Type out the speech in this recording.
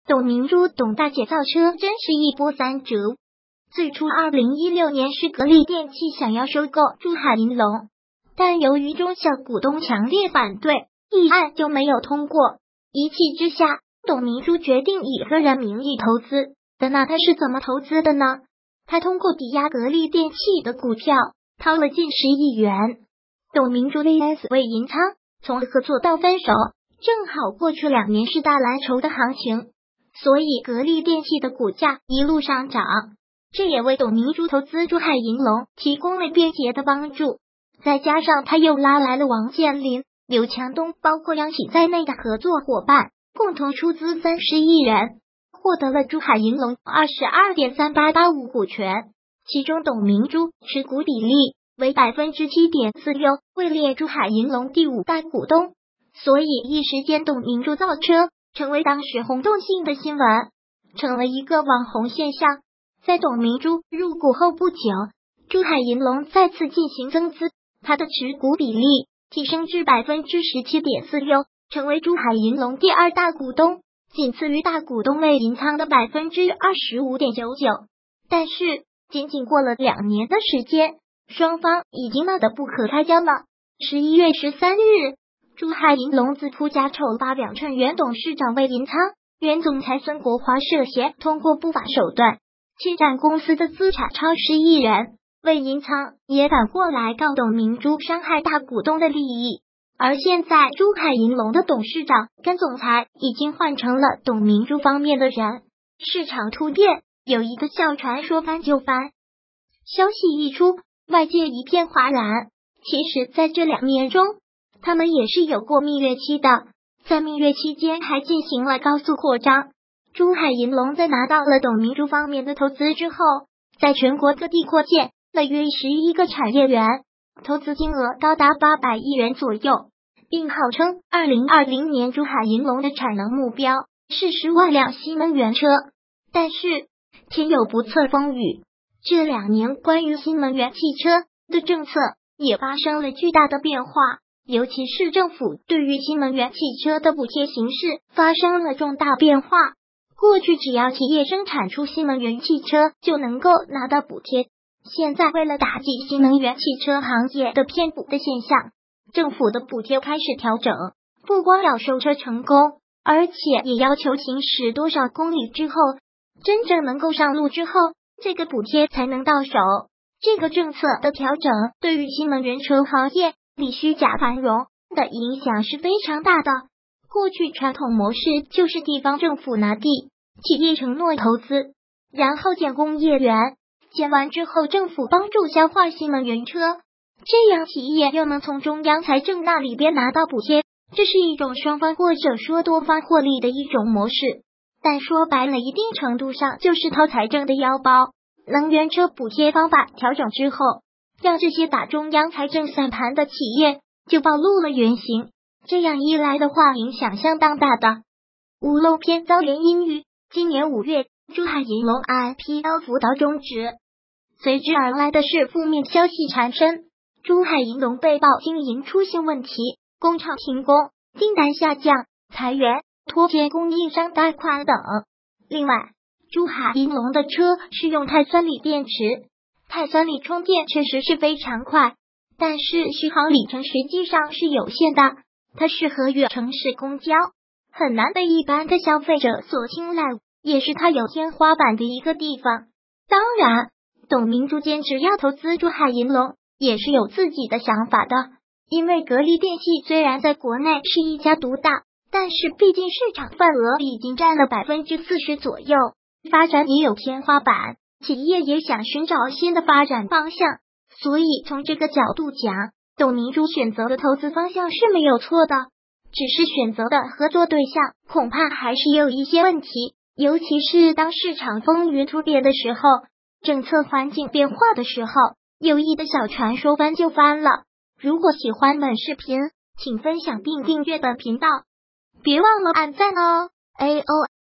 董明珠董大姐造车真是一波三折。最初2016年是格力电器想要收购珠海银隆，但由于中小股东强烈反对，议案就没有通过。一气之下，董明珠决定以个人名义投资。那他是怎么投资的呢？他通过抵押格力电器的股票，掏了近10亿元。董明珠 vs 魏银仓，从合作到分手，正好过去2年是大蓝筹的行情，所以格力电器的股价一路上涨，这也为董明珠投资珠海银隆提供了便捷的帮助。再加上他又拉来了王健林、刘强东，包括央企在内的合作伙伴，共同出资30亿元，获得了珠海银隆 22.3885 股权，其中董明珠持股比例为 7.46%， 位列珠海银隆第5大股东。所以一时间董明珠造车成为当时轰动性的新闻，成了一个网红现象。在董明珠入股后不久，珠海银隆再次进行增资，它的持股比例提升至 17.46%， 成为珠海银隆第2大股东，仅次于大股东魏银仓的 25.99%。 但是仅仅过了2年的时间，双方已经闹得不可开交了。11月13日，珠海银隆自曝家丑发表称，原董事长魏银仓、原总裁孙国华涉嫌通过不法手段侵占公司的资产超10亿元。魏银仓也反过来告董明珠伤害大股东的利益。而现在珠海银隆的董事长跟总裁已经换成了董明珠方面的人，市场突变，有一个小船说翻就翻。消息一出，外界一片哗然。其实在这2年中，他们也是有过蜜月期的，在蜜月期间还进行了高速扩张。珠海银隆在拿到了董明珠方面的投资之后，在全国各地扩建了约11个产业园，投资金额高达800亿元左右，并号称2020年珠海银隆的产能目标是10万辆新能源车。但是天有不测风雨，这2年关于新能源汽车的政策也发生了巨大的变化，尤其是政府对于新能源汽车的补贴形式发生了重大变化。过去只要企业生产出新能源汽车就能够拿到补贴，现在为了打击新能源汽车行业的偏补的现象，政府的补贴开始调整，不光要收车成功，而且也要求行驶多少公里之后，真正能够上路之后，这个补贴才能到手。这个政策的调整对于新能源车行业里虚假繁荣的影响是非常大的。过去传统模式就是地方政府拿地，企业承诺投资，然后建工业园，建完之后政府帮助消化新能源车，这样企业又能从中央财政那里边拿到补贴，这是一种双方或者说多方获利的一种模式。但说白了，一定程度上就是掏财政的腰包。能源车补贴方法调整之后，让这些打中央财政算盘的企业就暴露了原形，这样一来的话，影响相当大的。屋漏偏遭连阴雨，今年5月，珠海银隆 IPO 辅导终止，随之而来的是负面消息缠身，珠海银隆被曝经营出现问题，工厂停工，订单下降，裁员，拖欠供应商贷款等。另外，珠海银隆的车是用碳酸锂电池，碳酸锂充电确实是非常快，但是续航里程实际上是有限的，它适合于城市公交，很难被一般的消费者所青睐，也是它有天花板的一个地方。当然，董明珠坚持要投资珠海银隆也是有自己的想法的，因为格力电器虽然在国内是一家独大，但是毕竟市场份额已经占了 40% 左右，发展也有天花板，企业也想寻找新的发展方向，所以从这个角度讲，董明珠选择的投资方向是没有错的，只是选择的合作对象恐怕还是有一些问题，尤其是当市场风云突变的时候，政策环境变化的时候，有意的小船说翻就翻了。如果喜欢本视频，请分享并订阅本频道，别忘了按赞哦。AO